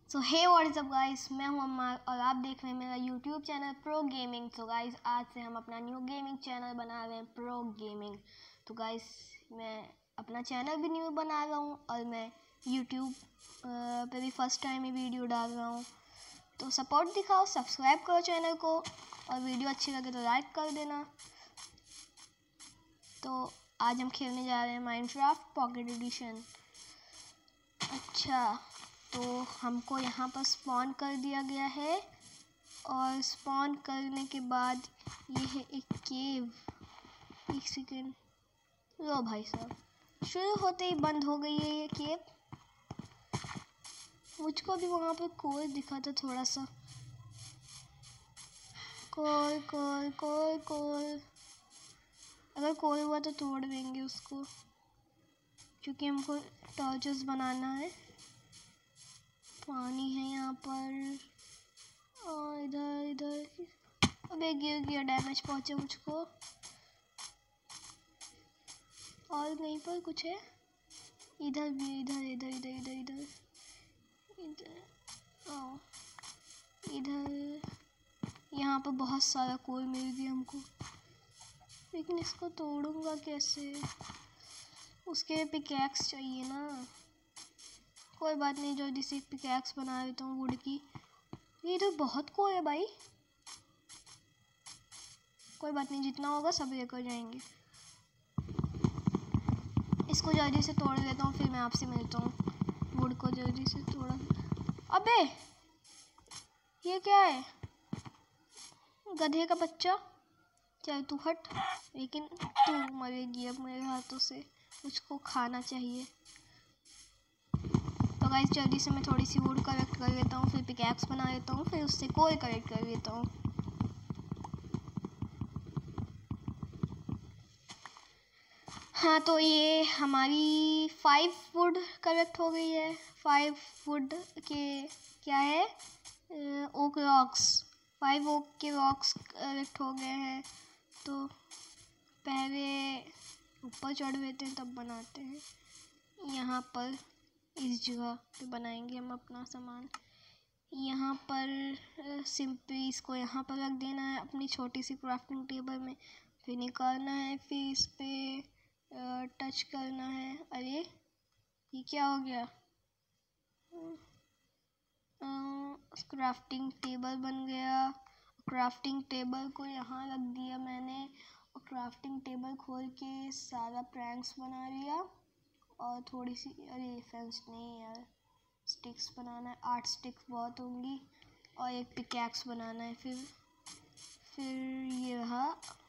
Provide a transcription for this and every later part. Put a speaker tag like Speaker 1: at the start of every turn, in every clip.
Speaker 1: So hey what is up guys, मैं हूं अम्मार और आप देख रहे हैं मेरा यूट्यूब चैनल प्रो गेमिंग। तो गाइस आज से हम अपना न्यू गेमिंग चैनल बना रहे हैं, प्रो गेमिंग। तो गाइस मैं अपना चैनल भी न्यू बना रहा हूं और मैं यूट्यूब पे भी फर्स्ट टाइम ही वीडियो डाल रहा हूं। तो सपोर्ट दिखाओ, सब्सक्राइब करो चैनल को और वीडियो अच्छी लगे तो लाइक कर देना। तो आज हम खेलने जा रहे हैं माइनक्राफ्ट पॉकेट एडिशन। अच्छा, तो हमको यहाँ पर स्पॉन कर दिया गया है और स्पॉन करने के बाद ये है एक केव। एक सेकेंड, लो भाई साहब, शुरू होते ही बंद हो गई है ये केव। मुझको भी वहाँ पर कोल दिखा था, थोड़ा सा कोल कोल कोल कोल। अगर कोल हुआ तो तोड़ देंगे उसको, क्योंकि हमको टॉर्चेस बनाना है। पानी है यहाँ पर और इधर इधर। अबे गिर गया, डैमेज पहुँचा मुझको। और कहीं पर कुछ है, इधर भी, इधर इधर इधर इधर इधर इधर इधर। यहाँ पर बहुत सारा कोल मिल गया हमको, लेकिन इसको तोड़ूंगा कैसे? उसके पिकैक्स चाहिए ना। कोई बात नहीं, जल्दी से एक पिकैक्स बना लेता हूँ वुड की। ये तो बहुत कोल है भाई। कोई बात नहीं, जितना होगा सब लेकर जाएंगे। इसको जल्दी से तोड़ लेता हूँ, फिर मैं आपसे मिलता हूँ। वुड को जल्दी से तोड़ा। अबे ये क्या है? गधे का बच्चा। चल तू हट, लेकिन तू मरेगी अब मेरे हाथों से। मुझको खाना चाहिए। तो गाइस जल्दी से मैं थोड़ी सी वुड कलेक्ट कर लेता हूँ, फिर पिकैक्स बना लेता हूँ, फिर उससे कोल कलेक्ट कर लेता हूँ। हाँ, तो ये हमारी 5 वुड कलेक्ट हो गई है। 5 वुड के क्या है, ओक रॉक्स। 5 ओक के रॉक्स कलेक्ट हो गए हैं। तो पहले ऊपर चढ़ लेते हैं, तब बनाते हैं। यहाँ पर इस जगह पे बनाएंगे हम अपना सामान। यहाँ पर सिंपली इसको यहाँ पर रख देना है अपनी छोटी सी क्राफ्टिंग टेबल में। फिर निकालना है, फिर इस पे टच करना है। अरे ये क्या हो गया? क्राफ्टिंग टेबल बन गया। क्राफ्टिंग टेबल को यहाँ रख दिया मैंने और क्राफ्टिंग टेबल खोल के सारा प्रैंक्स बना लिया। और थोड़ी सी, अरे फेंस नहीं यार, स्टिक्स बनाना है। 8 स्टिक्स बहुत होंगी और एक पिकैक्स बनाना है। फिर ये रहा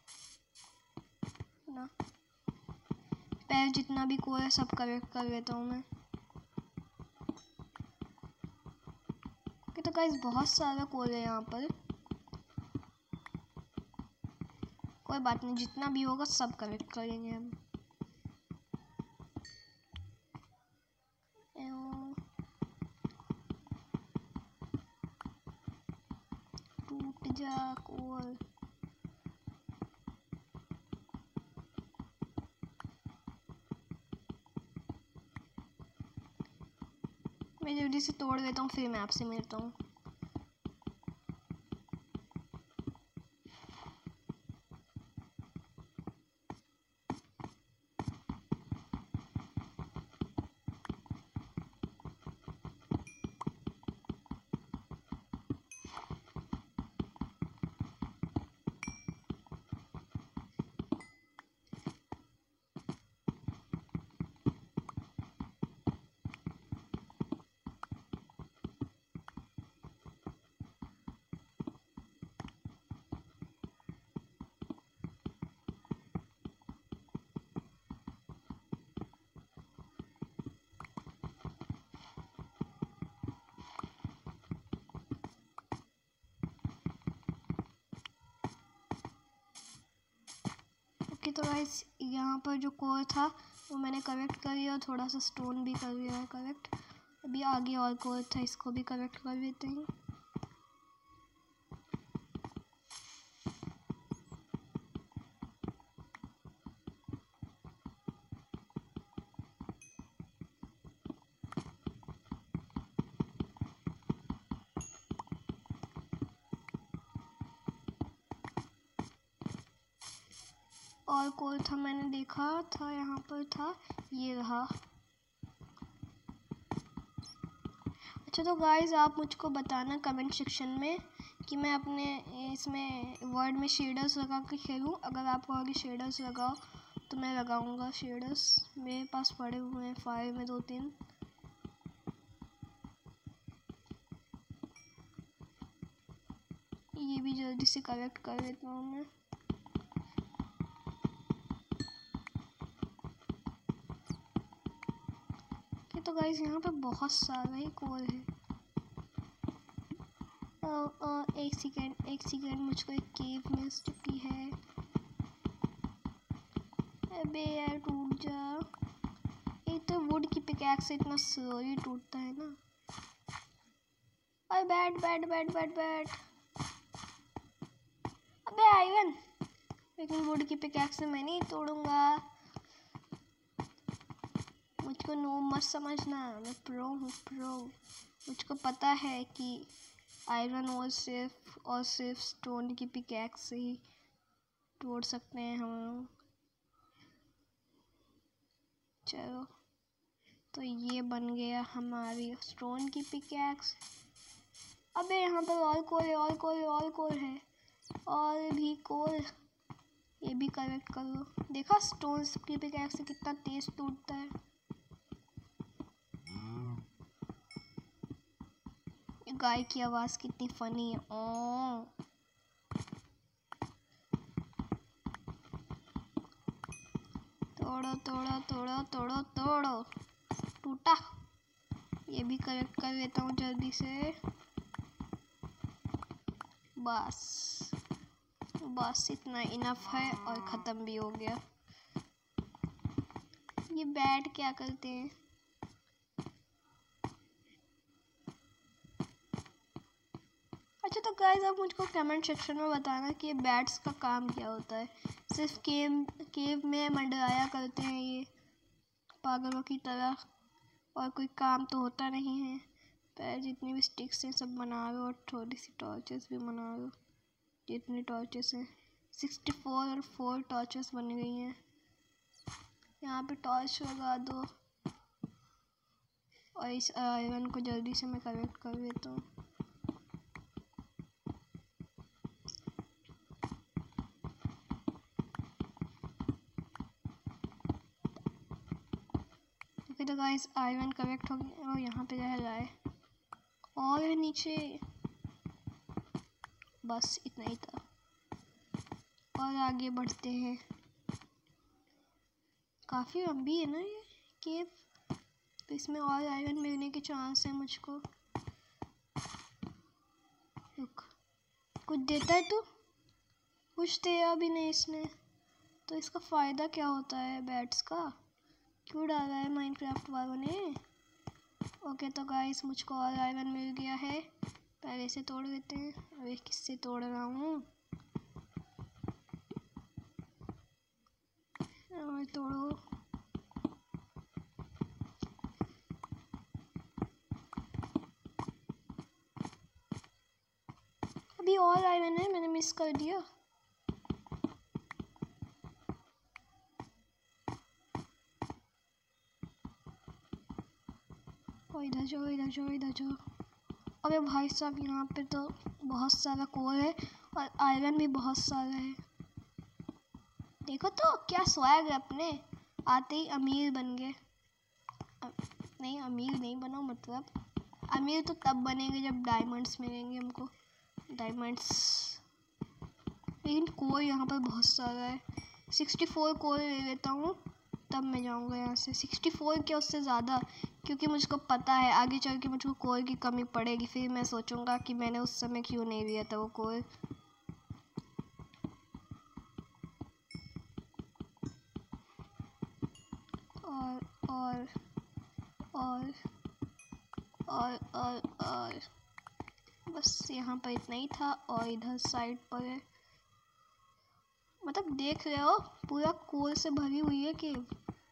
Speaker 1: ना। पहले जितना भी कोल है सब कलेक्ट कर लेता हूँ मैं। तो गाइस बहुत सारा कोल है यहाँ पर। कोई बात नहीं, जितना भी होगा सब कलेक्ट करेंगे हम। टूट जा कोल। मैं जल्दी से तोड़ लेता हूँ, फिर मैं आपसे मिलता हूँ। तो गाइस यहाँ पर जो कोल था वो मैंने कलेक्ट कर लिया और थोड़ा सा स्टोन भी कर लिया है कलेक्ट। अभी आगे और कोल था, इसको भी कलेक्ट कर लेते हैं। और कोल था, मैंने देखा था यहाँ पर था, ये रहा। अच्छा तो गाइस आप मुझको बताना कमेंट सेक्शन में कि मैं अपने इसमें वर्ड में शेडर्स लगा के खेलूँ। अगर आप कहोगे शेडर्स लगाओ तो मैं लगाऊंगा शेडर्स। मेरे पास पड़े हुए हैं फाइल में 2-3। ये भी जल्दी से कलेक्ट कर लेता हूँ मैं। तो गाइस यहाँ पे बहुत सारा ही कोल है। एक सेकेंड मुझको एक केव मिल चुकी है। अबे यार टूट जा। एक तो वुड की पिकैक्स से इतना स्लोली टूटता है ना। अरे बैट। अबे आयरन, लेकिन वुड की पिकैक्स से मैं नहीं तोड़ूंगा। मुझको नो मत समझना, मैं प्रो हूँ प्रो। मुझको पता है कि आयरन और सिर्फ स्टोन की पिकैक्स से ही तोड़ सकते हैं हम लोग। चलो तो ये बन गया हमारी स्टोन की पिकैक्स। अबे यहाँ पर और कोल है और भी कोल। ये भी कलेक्ट कर लो। देखा स्टोन की पिकैक्स से कितना तेज टूटता है। गाय की आवाज़ कितनी फनी है। ओ तोड़ो टूटा। ये भी कलेक्ट कर लेता हूँ जल्दी से। बस इतना इनफ है और ख़त्म भी हो गया। ये बैट क्या करते हैं? अच्छा तो गाइस आप मुझको कमेंट सेक्शन में बताना कि ये बैट्स का काम क्या होता है। सिर्फ केव में मंडराया करते हैं ये पागलों की तरह, और कोई काम तो होता नहीं है। पर जितनी भी स्टिक्स हैं सब बना लो और थोड़ी सी टॉर्चेस भी बना लो। जितनी टॉर्चेस हैं 64 और 4 टॉर्चेस बन गई हैं। यहाँ पे टॉर्च लगा दो और इस आयरन को जल्दी से मैं कलेक्ट कर लेता हूँ। ओके तो गाइस आयरन कलेक्ट हो गया और यहाँ पे रह रहा है और नीचे। बस इतना ही था और आगे बढ़ते हैं। काफ़ी लंबी है ना ये केव, तो इसमें और आयरन मिलने के चांस है मुझको। रुक, कुछ देता है तू? कुछ दिया भी नहीं इसने। तो इसका फ़ायदा क्या होता है बैट्स का? क्यों डाला है माइनक्राफ्ट वालों ने? ओके तो गाइस मुझको और आयरन मिल गया है। पहले से तोड़ लेते हैं। अरे किससे तोड़ रहा हूँ? तोड़ो। अभी और आयरन है, मैंने मिस कर दिया। इधर जाओ। अबे भाई साहब यहाँ पे तो बहुत सारा कोल है और आयरन भी बहुत सारा है। देखो तो क्या स्वैग है अपने, आते ही अमीर बन गए। नहीं अमीर नहीं बनो, मतलब अमीर तो तब बनेंगे जब डायमंड्स मिलेंगे हमको। डायमंड्स, लेकिन कोल यहाँ पर बहुत सारा है। 64 कोल ले लेता हूँ तब मैं जाऊँगा यहाँ से। 64 क्या उससे ज़्यादा, क्योंकि मुझको पता है आगे चल के मुझको कोल की कमी पड़ेगी। फिर मैं सोचूंगा कि मैंने उस समय क्यों नहीं लिया था वो कोल। और बस यहाँ पर इतना ही था और इधर साइड पर है। मतलब देख रहे हो पूरा कोल से भरी हुई है केव।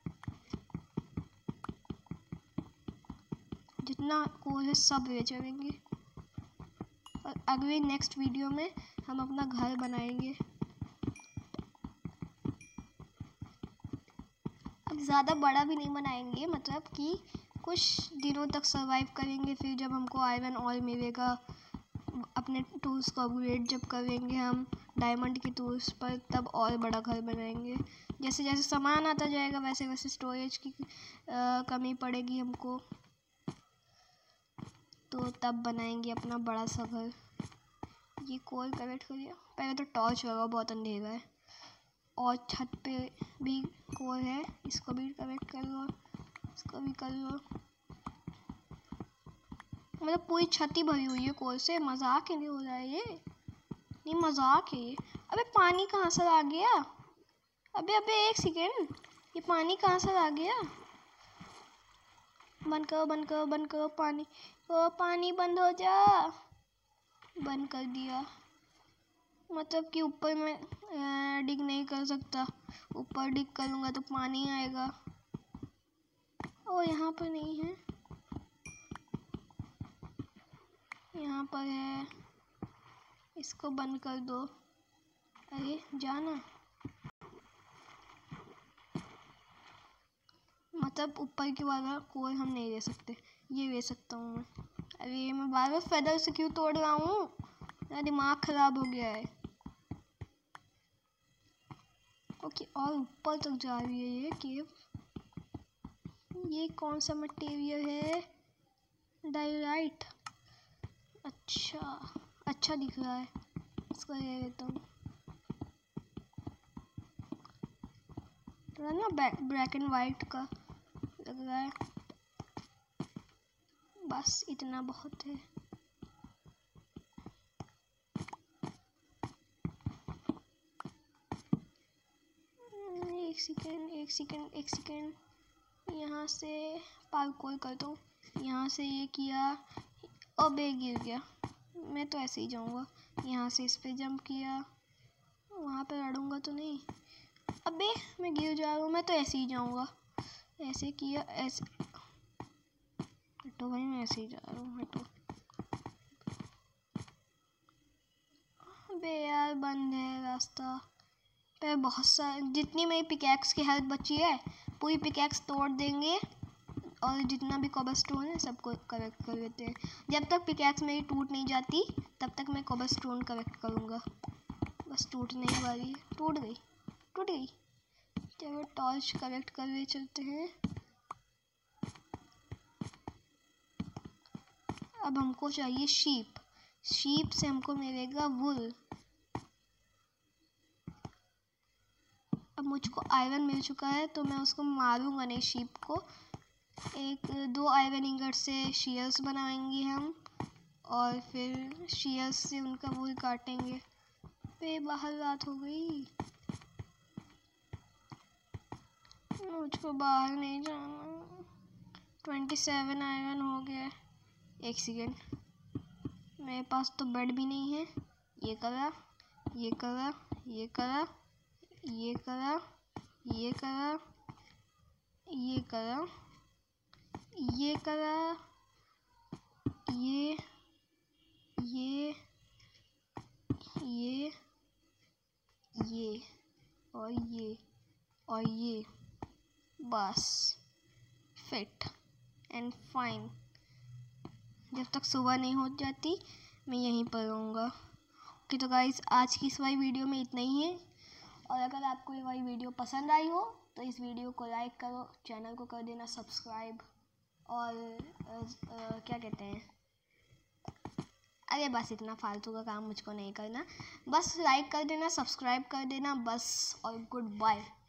Speaker 1: जितना कोल है सब ले चलेंगे और अगले नेक्स्ट वीडियो में हम अपना घर बनाएंगे। ज़्यादा बड़ा भी नहीं बनाएंगे, मतलब कि कुछ दिनों तक सर्वाइव करेंगे। फिर जब हमको आयरन और मिलेगा, अपने टूल्स को अपग्रेड जब करेंगे हम डायमंड के टूल्स पर, तब और बड़ा घर बनाएंगे। जैसे जैसे सामान आता जाएगा वैसे वैसे स्टोरेज की कमी पड़ेगी हमको, तो तब बनाएंगे अपना बड़ा सा घर। ये कोल कलेक्ट करिए, पहले तो टॉर्च लगाओ, बहुत अंधेरा है। और छत पे भी कोल है, इसको भी कलेक्ट कर लो, इसको भी कर लो। मतलब पूरी छत ही भरी हुई है कोल से, मजाक ही नहीं हो रहा है ये, नहीं मजाक है ये। अबे पानी कहाँ से आ गया? अबे अबे एक सेकेंड, ये पानी कहाँ से आ गया? बंद करो बंद करो बंद करो पानी, ओ पानी बंद हो जा। बंद कर दिया। मतलब कि ऊपर मैं डिग नहीं कर सकता, ऊपर डिग करूँगा तो पानी आएगा। ओ यहाँ पर नहीं है, यहाँ पर है, इसको बंद कर दो। अरे जाना, मतलब ऊपर की वाला कोई हम नहीं ले सकते, ये ले सकता हूँ मैं। अरे मैं बार बार फेदर से क्यों तोड़ रहा हूँ, मेरा दिमाग खराब हो गया है। ओके, और ऊपर तक जा रही है ये केव। ये कौन सा मटेरियल है? डायराइट, अच्छा दिख रहा है, इसको ले लेता हूँ। थोड़ा ना ब्लैक एंड वाइट का लग रहा है, बस इतना बहुत है। एक सेकेंड, यहाँ से पार्कोर कर दो। यहाँ से ये किया, अबे गिर गया। मैं तो ऐसे ही जाऊँगा, यहाँ से इस पे जंप किया, वहाँ पे लड़ूंगा तो नहीं। अबे मैं गिर जा रहा हूँ, मैं तो ऐसे ही जाऊँगा, ऐसे किया, ऐसे। हटो भाई, मैं ऐसे ही जा रहा हूँ, हटो। अबे यार बंद है रास्ता पे। बहुत सारे, जितनी मेरी पिकैक्स की हेल्थ बची है पूरी पिकैक्स तोड़ देंगे, और जितना भी कोबलस्टोन है सबको कलेक्ट कर लेते हैं। जब तक पिकैक्स मेरी टूट नहीं जाती तब तक मैं कोबलस्टोन कलेक्ट करूँगा। बस टूटने ही वाली है, टूट गई। चलो टॉर्च कलेक्ट कर ले चलते हैं। अब हमको चाहिए शीप से हमको मिलेगा वुल। अब मुझको आयरन मिल चुका है तो मैं उसको मारूंगा नहीं, शीप को। 2 आयरन इंगट से शीयर्स बनाएंगे हम, और फिर शीयर्स से उनका वूल काटेंगे। पे बाहर रात हो गई, मुझको बाहर नहीं जाना। 27 आयरन हो गया। एक सेकेंड, मेरे पास तो बेड भी नहीं है। ये करा, ये करा, ये करा, ये करा, ये करा, ये करा, ये करा, ये और ये, बस फिट एंड फाइन। जब तक सुबह नहीं हो जाती मैं यहीं पर रहूँगा। ओके तो गाइस, आज की इस वाली वीडियो में इतना ही है। और अगर आपको ये वाली वीडियो पसंद आई हो तो इस वीडियो को लाइक करो, चैनल को कर देना सब्सक्राइब, और क्या कहते हैं, अरे बस इतना फालतू का काम मुझको नहीं करना। बस लाइक कर देना, सब्सक्राइब कर देना बस, और गुड बाय।